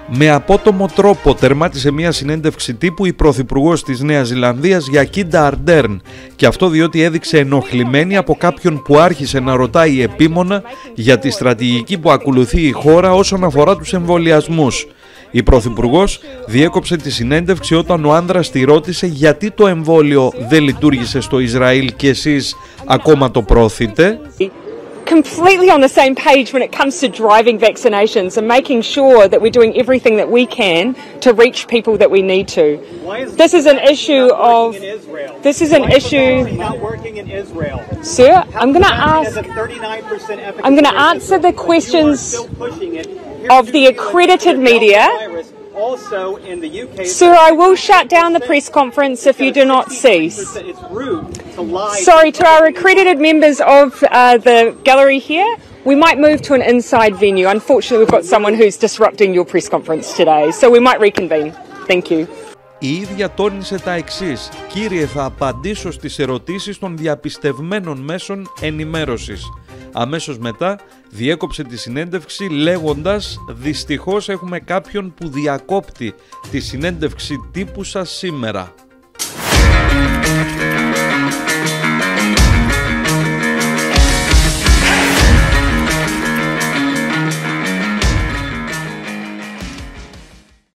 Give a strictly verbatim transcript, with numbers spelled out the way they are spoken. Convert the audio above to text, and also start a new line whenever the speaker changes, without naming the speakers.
Με απότομο τρόπο τερμάτισε μια συνέντευξη τύπου η πρωθυπουργός της Νέας Ζηλανδίας Γιακίντα Αρντέρν, και αυτό διότι έδειξε ενοχλημένη από κάποιον που άρχισε να ρωτάει επίμονα για τη στρατηγική που ακολουθεί η χώρα όσον αφορά τους εμβολιασμούς. Η πρωθυπουργός διέκοψε τη συνέντευξη όταν ο άνδρας τη ρώτησε γιατί το εμβόλιο δεν λειτουργήσε στο Ισραήλ και εσείς ακόμα το προωθείτε.
Completely on the same page when it comes to driving vaccinations and making sure that we're doing everything that we can to reach people that we need to. This is an issue of this is an issue. Sir, I'm going to ask I'm going to answer the questions of the accredited media. Sir, I will shut down the press conference if you do not cease. Sorry, to our accredited members of uh, the gallery here, we might move to an inside venue. Unfortunately, we've got someone who's disrupting your press conference today, so we might reconvene. Thank you.
Η ίδια τόνισε τα εξής: «Κύριε, θα απαντήσω στις ερωτήσεις των διαπιστευμένων μέσων ενημέρωσης». Αμέσως μετά διέκοψε τη συνέντευξη λέγοντας «Δυστυχώς έχουμε κάποιον που διακόπτει τη συνέντευξη τύπου σας σήμερα».